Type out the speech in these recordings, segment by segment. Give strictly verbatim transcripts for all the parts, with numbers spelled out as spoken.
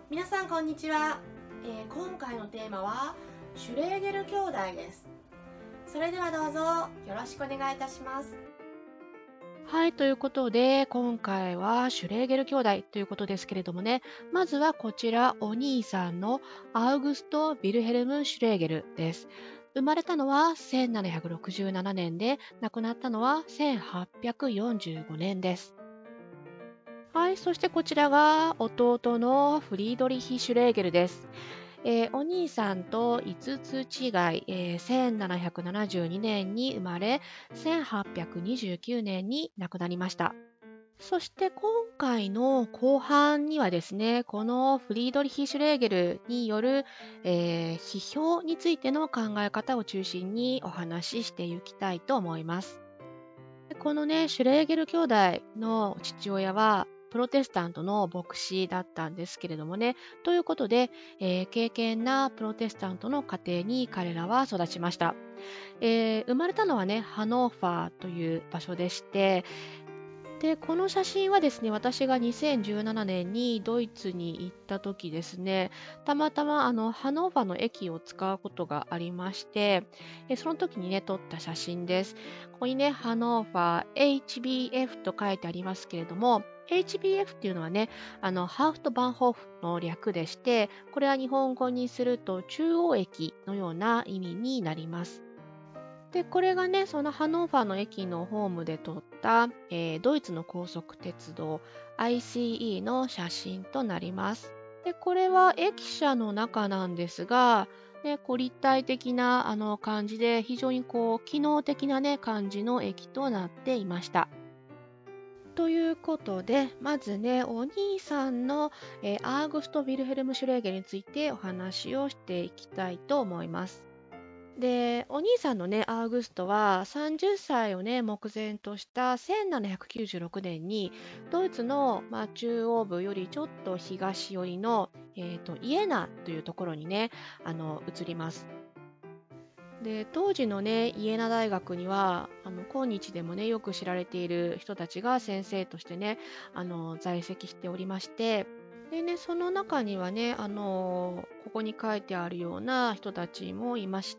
皆さんこんにちは、えー今回のテーマはシュレーゲル兄弟です。それではどうぞよろしくお願いいたします。 はい、ということで、今回はシュレーゲル兄弟ということですけれどもね、まずはこちら、お兄さんのアウグスト・ヴィルヘルム・シュレーゲルです。生まれたのはせんななひゃくろくじゅうななねんで、亡くなったのはせんはっぴゃくよんじゅうごねんです。はい、そしてこちらが弟のフリードリヒ・シュレーゲルです。えーお兄さんといつつ違い、えーせんななひゃくななじゅうにねんに生まれ、せんはっぴゃくにじゅうきゅうねんに亡くなりました。そして今回の後半にはですね、このフリードリヒ・シュレーゲルによる、えー批評についての考え方を中心にお話ししていきたいと思います。でこのね、シュレーゲル兄弟の父親は、プロテスタントの牧師だったんですけれどもね、ということで、えー敬虔なプロテスタントの家庭に彼らは育ちました。えー生まれたのはね、ハノーファーという場所でして、で、この写真はですね、私がにせんじゅうななねんにドイツに行った時ですね、たまたまあのハノーバーの駅を使うことがありまして、えその時にね、撮った写真です。ここにね、ハノーバー エイチビーエフ と書いてありますけれども、エイチビーエフ っていうのはね、あのハーフトバンホーフの略でして、これは日本語にすると中央駅のような意味になります。で、これがね、そのハノーファーの駅のホームで撮った、えードイツの高速鉄道 アイシーイー の写真となります。で、これは駅舎の中なんですが、ね、こう立体的なあの感じで非常にこう機能的なね感じの駅となっていました。ということで、まずね、お兄さんの、えーアーグスト・ヴィルヘルム・シュレーゲルについてお話をしていきたいと思います。で、お兄さんのね、アーグストはさんじゅっさいをね、目前としたせんななひゃくきゅうじゅうろくねんに、ドイツの、まあ、中央部よりちょっと東寄りの、えーと、イエナというところにね、あの、移ります。で、当時のね、イエナ大学には、あの、今日でもね、よく知られている人たちが先生としてね、あの、在籍しておりまして、でね、その中にはね、あの、ここに書いてあるような人たちもいまして、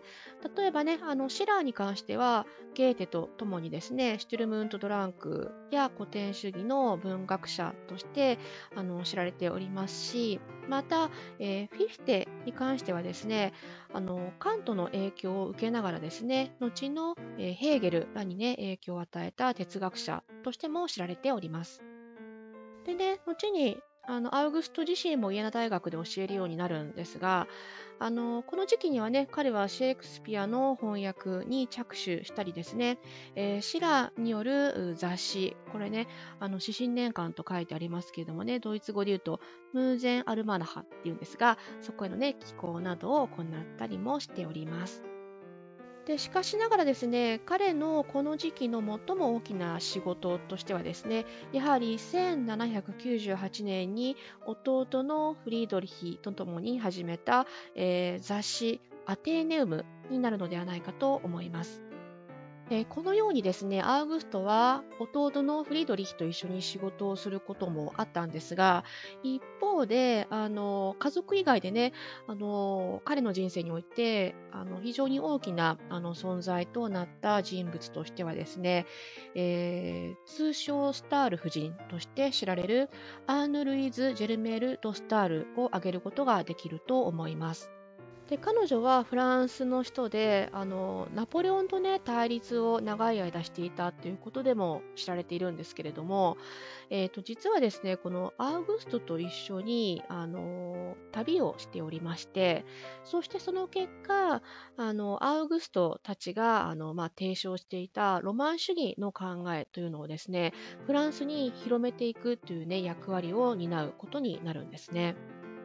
例えばね、あの、シラーに関しては、ゲーテと共にですね、シュトゥルムント・ドランクや古典主義の文学者として、あの、知られておりますし、また、えーフィフテに関してはですね、あの、カントの影響を受けながらですね、後の、えーヘーゲルらにね、影響を与えた哲学者としても知られております。でね、後に、あの、アウグスト自身もイエナ大学で教えるようになるんですが、あの、この時期にはね、彼はシェイクスピアの翻訳に着手したりですね、えーシラーによるう雑誌、これね、あの、指針年間と書いてありますけれどもね、ドイツ語で言うと、ムーゼン・アルマナハっていうんですが、そこへのね、寄稿などを行ったりもしております。で、しかしながらですね、彼のこの時期の最も大きな仕事としてはですね、やはりせんななひゃくきゅうじゅうはちねんに弟のフリードリヒと共に始めた、えー雑誌アテーネウムになるのではないかと思います。えーこのようにですね、アウグストは弟のフリードリヒと一緒に仕事をすることもあったんですが、一方で、あの、家族以外でね、あの、彼の人生において、あの、非常に大きな、あの、存在となった人物としてはですね、えー通称スタール夫人として知られるアーヌ・ルイーズ・ジェルメール・ド・スタールを挙げることができると思います。で、彼女はフランスの人で、あの、ナポレオンとね、対立を長い間していたということでも知られているんですけれども、えっと、実はですね、このアウグストと一緒に、あの、旅をしておりまして、そしてその結果、あの、アウグストたちが、あの、まあ、提唱していたロマン主義の考えというのをですね、フランスに広めていくというね、役割を担うことになるんですね。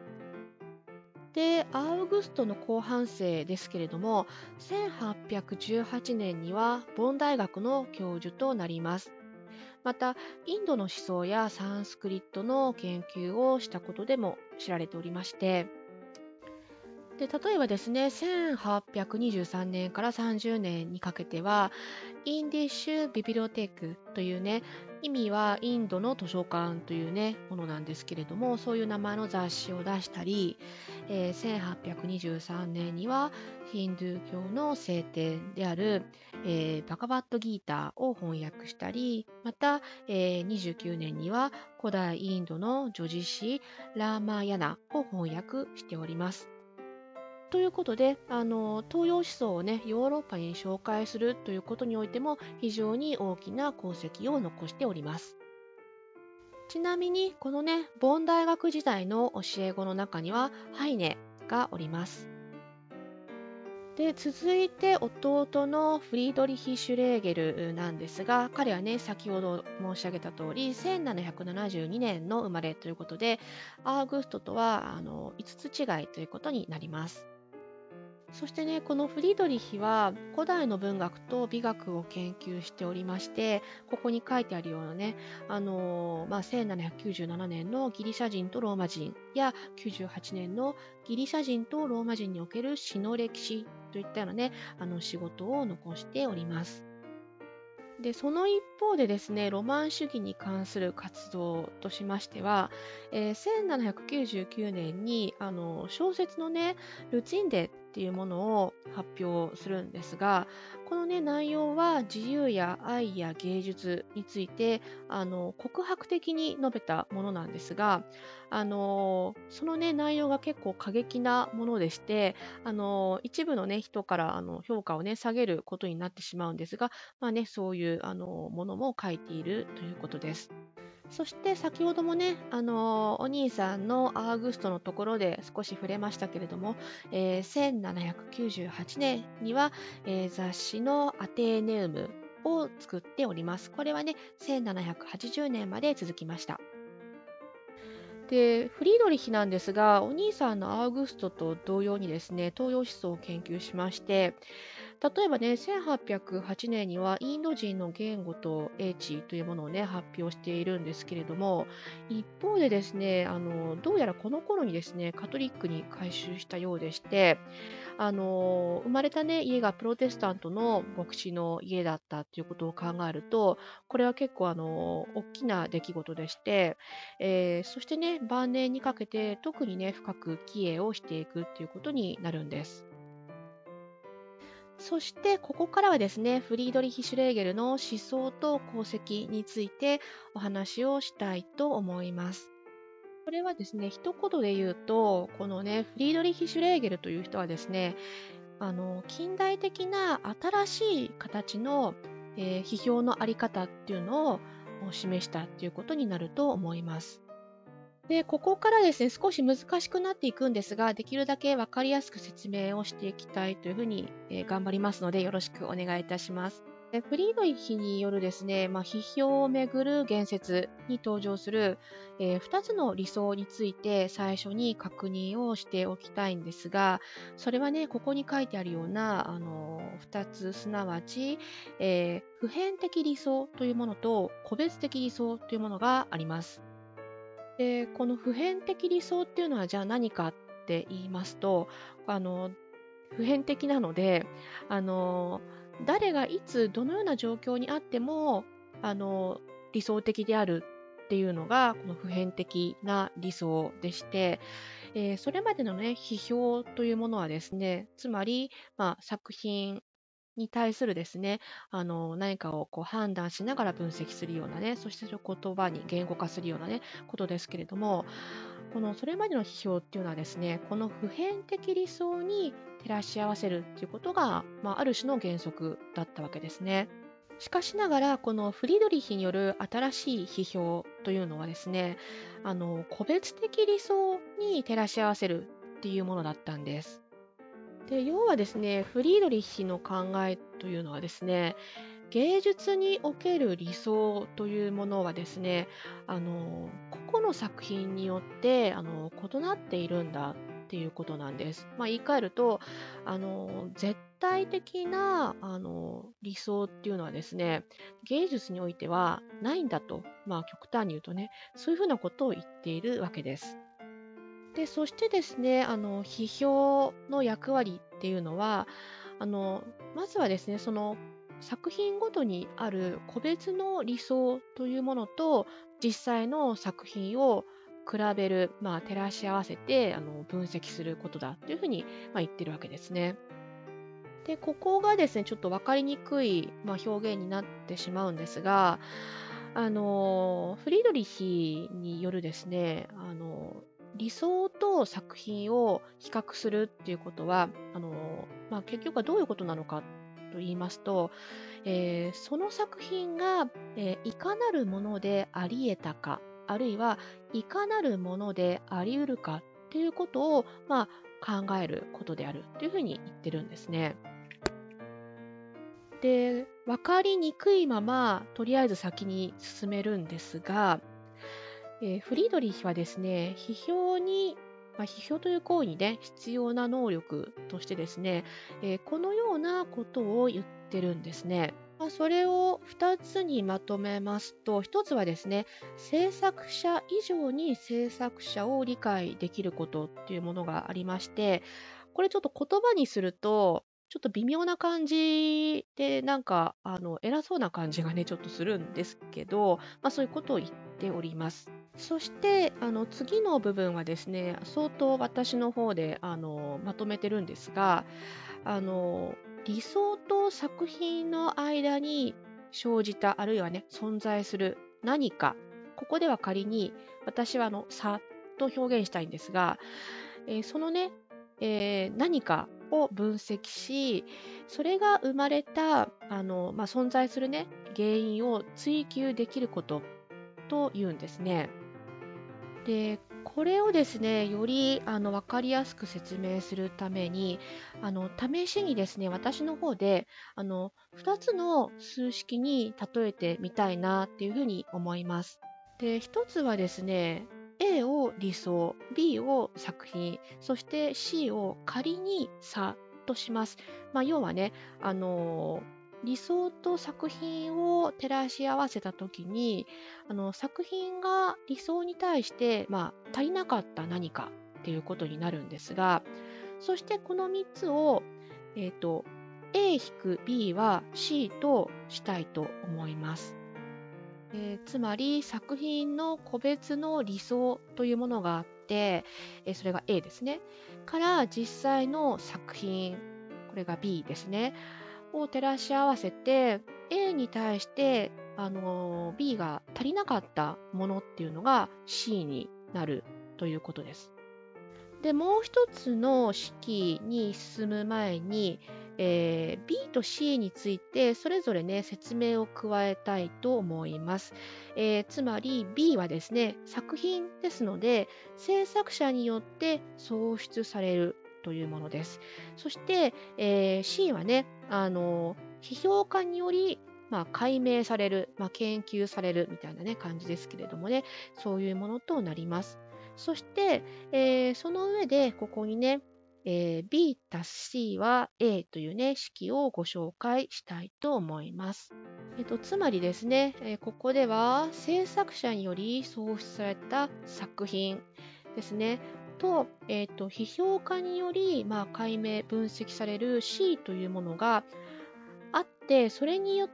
で、アウグストの後半生ですけれども、せんはっぴゃくじゅうはちねんにはボン大学の教授となります。また、インドの思想やサンスクリットの研究をしたことでも知られておりまして、 で、例えばですね、せんはっぴゃくにじゅうさんねんからさんじゅうねんにかけては、インディッシュ・ビビリオテークというね、意味はインドの図書館というね、ものなんですけれども、そういう名前の雑誌を出したり、えーせんはっぴゃくにじゅうさんねんにはヒンドゥー教の聖典である、えーバカバットギーターを翻訳したり、また、えーにじゅうきゅうねんには古代インドの叙事詩ラーマーヤナを翻訳しております。ということで、あの東洋思想をね、ヨーロッパに紹介するということにおいても非常に大きな功績を残しております。ちなみに、このね、ボン大学時代の教え子の中には、ハイネがおります。で、続いて弟のフリードリヒ・シュレーゲルなんですが、彼はね、先ほど申し上げた通り、せんななひゃくななじゅうにねんの生まれということで、アーグストとはあのいつつ違いということになります。そしてね、このフリードリヒは古代の文学と美学を研究しておりまして、ここに書いてあるようなね、あのーまあ、せんななひゃくきゅうじゅうななねんのギリシャ人とローマ人やきゅうじゅうはちねんのギリシャ人とローマ人における詩の歴史といったようなね、あの仕事を残しております。で、その一方でですね、ロマン主義に関する活動としましては、えーせんななひゃくきゅうじゅうきゅうねんにあの小説のね、ルツィンデっていうものを発表するんですが、このね、内容は自由や愛や芸術についてあの告白的に述べたものなんですが、あのそのね、内容が結構過激なものでして、あの一部のね、人からあの評価をね、下げることになってしまうんですが、まあね、そういうあのものも書いているということです。そして先ほどもね、あのお兄さんのアーグストのところで少し触れましたけれども、えーせんななひゃくきゅうじゅうはちねんには、えー雑誌のアテーネウムを作っております。これはね、せんななひゃくはちじゅうねんまで続きました。で、フリードリヒなんですが、お兄さんのアーグストと同様にですね、東洋思想を研究しまして、例えばね、せんはっぴゃくはちねんにはインド人の言語と英知というものをね、発表しているんですけれども、一方でですね、あの、どうやらこの頃にですね、カトリックに改宗したようでして、あの、生まれたね、家がプロテスタントの牧師の家だったということを考えると、これは結構あの、大きな出来事でして、えーそしてね、晩年にかけて特にね、深く帰依をしていくっていうことになるんです。そして、ここからはですね、フリードリヒ・シュレーゲルの思想と功績についてお話をしたいと思います。これはですね、一言で言うと、このね、フリードリヒ・シュレーゲルという人はですね、あの、近代的な新しい形の、えー批評のあり方っていうのを示したっていうことになると思います。で、ここからですね、少し難しくなっていくんですが、できるだけわかりやすく説明をしていきたいというふうに、えー頑張りますので、よろしくお願いいたします。でフリードリヒによるですね、まあ、批評をめぐる言説に登場する、えふたつの理想について最初に確認をしておきたいんですが、それはね、ここに書いてあるような、あのふたつ、すなわち、えー普遍的理想というものと個別的理想というものがあります。で、この普遍的理想っていうのはじゃあ何かって言いますと、あの、普遍的なので、あの、誰がいつどのような状況にあっても、あの、理想的であるっていうのが、この普遍的な理想でして、えーそれまでのね、批評というものはですね、つまり、まあ、作品に対するですね、あの、何かをこう判断しながら分析するようなね、そしてそれを言葉に言語化するようなね、ことですけれども、このそれまでの批評っていうのはですね、この普遍的理想に照らし合わせるっていうことが、まあ、ある種の原則だったわけですね。しかしながら、このフリードリヒによる新しい批評というのはですね、あの、個別的理想に照らし合わせるっていうものだったんです。で、要はですね、フリードリヒの考えというのはですね、芸術における理想というものはですね、あの、個々の作品によってあの異なっているんだっていうことなんです。まあ、言い換えると、あの、絶対的なあの理想っていうのはですね、芸術においてはないんだと、まあ、極端に言うとね、そういうふうなことを言っているわけです。 で、そしてですね、あの、批評の役割っていうのは、あの、まずはですね、その作品ごとにある個別の理想というものと、実際の作品を比べる、まあ、照らし合わせて、あの、分析することだというふうに、まあ、言ってるわけですね。で、ここがですね、ちょっと分かりにくい、まあ、表現になってしまうんですが、あの、フリードリヒによるですね、あの、理想と作品を比較するっていうことは、あの、まあ、結局はどういうことなのかと言いますと、えーその作品が、えーいかなるものであり得たか、あるいはいかなるものであり得るかっていうことを、まあ、考えることであるというふうに言ってるんですね。で、分かりにくいまま、とりあえず先に進めるんですが、えーフリードリヒはですね、批評に、まあ、批評という行為にね、必要な能力としてですね、えーこのようなことを言ってるんですね。まあ、それをふたつにまとめますと、ひとつはですね、制作者以上に制作者を理解できることっていうものがありまして、これちょっと言葉にすると、ちょっと微妙な感じで、なんか、あの、偉そうな感じがね、ちょっとするんですけど、まあ、そういうことを言っております。そして、あの、次の部分はですね、相当私の方で、あの、まとめてるんですが、あの、理想と作品の間に生じた、あるいはね、存在する何か、ここでは仮に私はあの差と表現したいんですが、えーそのね、えー何かを分析し、それが生まれたあの、まあ、存在するね、原因を追求できることというんですね。で、これをですね、よりあの分かりやすく説明するために、あの試しにですね、私の方であのふたつの数式に例えてみたいなっていうふうに思います。で、ひとつはですね、A を理想、B を作品、そして C を仮に差とします。まあ、要はね、あの理想と作品を照らし合わせたときに、あの作品が理想に対して、まあ、足りなかった何かっていうことになるんですが、そしてこのみっつを、えっと、A-B は C としたいと思います。えーつまり作品の個別の理想というものがあって、えーそれが A ですね。から実際の作品、これが B ですね。を照らし合わせて、A に対して、あのー B が足りなかったものっていうのが C になるということです。で、もう一つの式に進む前に、えー B と C についてそれぞれね、説明を加えたいと思います。えーつまり B はですね、作品ですので、制作者によって創出されるというものです。そして、えー C はね、あの批評家により、まあ、解明される、まあ、研究されるみたいなね、感じですけれどもね、そういうものとなります。そして、えーその上で、ここにね、えー B たす C は A というね、式をご紹介したいと思います。えっと、つまりですね、えーここでは制作者により創出された作品ですね、と、えっと、批評家により、まあ、解明、分析される C というものがあって、それによって、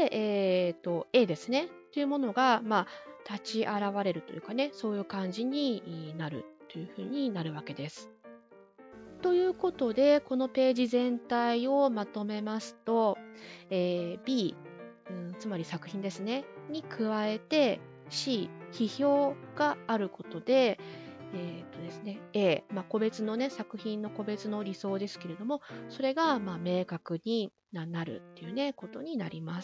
えっと、A ですね、というものが、まあ、立ち現れるというかね、そういう感じになるというふうになるわけです。ということで、このページ全体をまとめますと、えー B、うん、つまり作品ですね、に加えて C、批評があることで、えーとですね、A、まあ、個別のね、作品の個別の理想ですけれども、それがまあ明確になるっていうね、ことになります。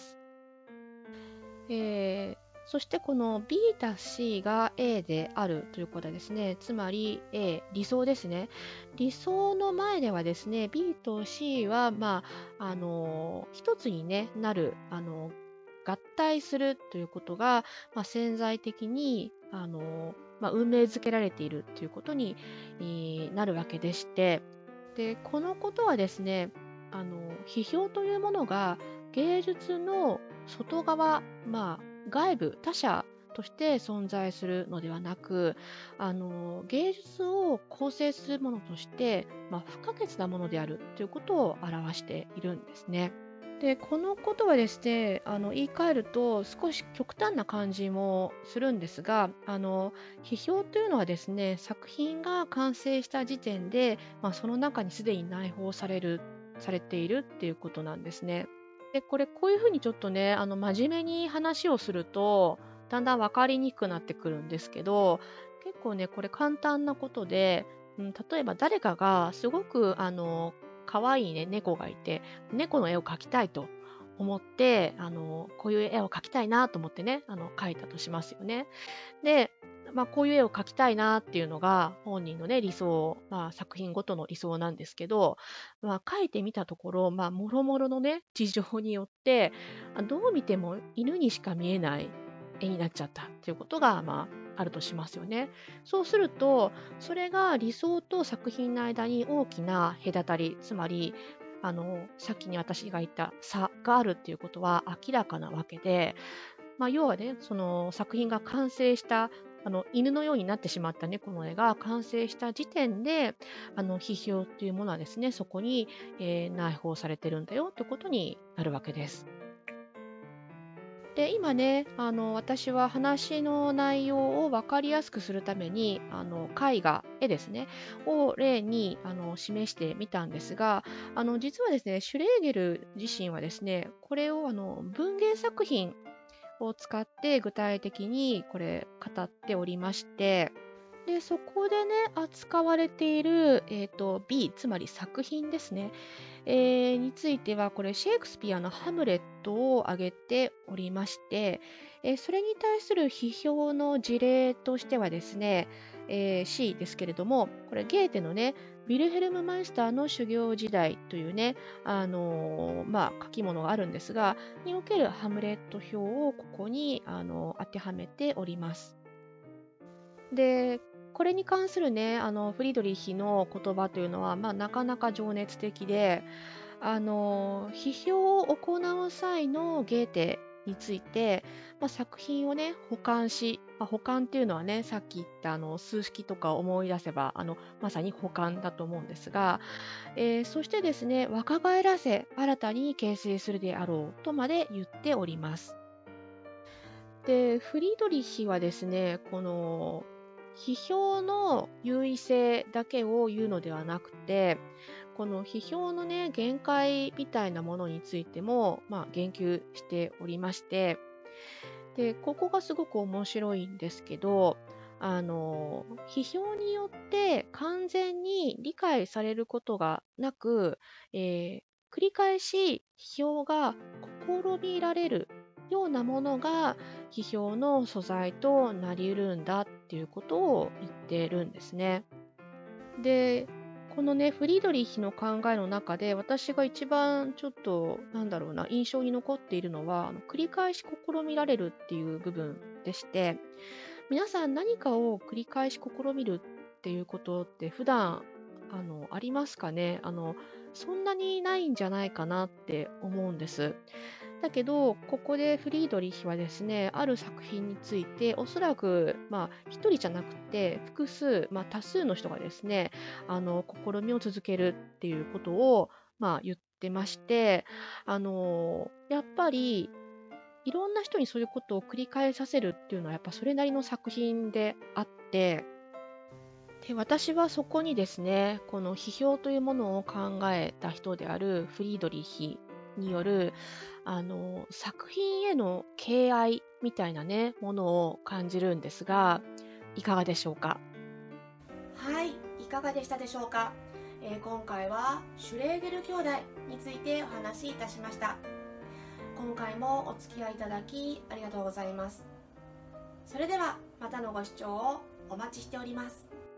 えーそしてこの B たす C が A であるということはですね、つまり A、理想ですね。理想の前ではですね、B と C は、まあ、あのー一つに、ね、なる、あのー合体するということが、まあ、潜在的に、あのーまあ、運命づけられているということに、えーなるわけでして、で、このことはですね、あの批評というものが芸術の外側、まあ、外部、他者として存在するのではなく、あの芸術を構成するものとして、まあ、不可欠なものであるということを表しているんですね。で、このことはですね、あの言い換えると少し極端な感じもするんですが、あの批評というのはですね、作品が完成した時点で、まあ、その中にすでに内包される、されているっていうことなんですね。で、これこういうふうにちょっとね、あの真面目に話をすると、だんだん分かりにくくなってくるんですけど、結構ね、これ簡単なことで、うん、例えば誰かがすごくあの可愛いね、猫がいて、猫の絵を描きたいと思って、あの、こういう絵を描きたいなと思ってね、あの、描いたとしますよね。で、まあ、こういう絵を描きたいなっていうのが本人のね、理想、まあ、作品ごとの理想なんですけど、まあ、描いてみたところ、まあ、もろもろのね、事情によって、あどう見ても犬にしか見えない絵になっちゃったっていうことが、まあ、あるとしますよね。そうすると、それが理想と作品の間に大きな隔たり、つまり、あの、さっきに私が言った差があるっていうことは明らかなわけで、まあ、要はね、その作品が完成した、あの犬のようになってしまった猫の絵が完成した時点で、あの批評っていうものはですね、そこに、えー内包されてるんだよということになるわけです。で、今ね、あの私は話の内容を分かりやすくするために、あの絵画、絵ですね、を例にあの示してみたんですが、あの実はですね、シュレーゲル自身はですね、これをあの文芸作品を使って具体的にこれ語っておりまして、で、そこでね、扱われている、えっと、美、つまり作品ですね、えーについては、これ、シェイクスピアのハムレットを挙げておりまして、えーそれに対する批評の事例としてはですね、えー C ですけれども、これ、ゲーテのね、ヴィルヘルム・マイスターの修行時代というね、あのーまあ、書き物があるんですが、におけるハムレット表をここに、あの当てはめております。で、これに関するね、あのフリードリッヒの言葉というのは、まあ、なかなか情熱的で、あの批評を行う際のゲーテについて、まあ、作品をね、保管し、まあ、保管っていうのはね、さっき言ったあの数式とか思い出せば、あのまさに保管だと思うんですが、えーそしてですね、若返らせ、新たに形成するであろうとまで言っております。で、フリードリッヒはですね、この批評の優位性だけを言うのではなくて、この批評のね、限界みたいなものについても、まあ、言及しておりまして、で、ここがすごく面白いんですけど、あの、批評によって完全に理解されることがなく、えー繰り返し批評が試みられるようなものが批評の素材となり得るんだっていうことを言ってるんですね。で、このね、フリードリッヒの考えの中で、私が一番ちょっと、なんだろうな、印象に残っているのは、あの繰り返し試みられるっていう部分でして、皆さん何かを繰り返し試みるっていうことって普段、あの、ありますかね。あの、そんなにないんじゃないかなって思うんです。だけど、ここでフリードリヒはですね、ある作品について、おそらく、まあ、一人じゃなくて、複数、まあ、多数の人がですね、あの、試みを続けるっていうことを、まあ、言ってまして、あの、やっぱり、いろんな人にそういうことを繰り返させるっていうのは、やっぱそれなりの作品であって、で、私はそこにですね、この批評というものを考えた人であるフリードリヒによる、あの、作品への敬愛みたいなね、ものを感じるんですが、いかがでしょうか。 はい、いかがでしたでしょうか。えー今回はシュレーゲル兄弟についてお話しいたしました。今回もお付き合いいただきありがとうございます。それではまたのご視聴をお待ちしております。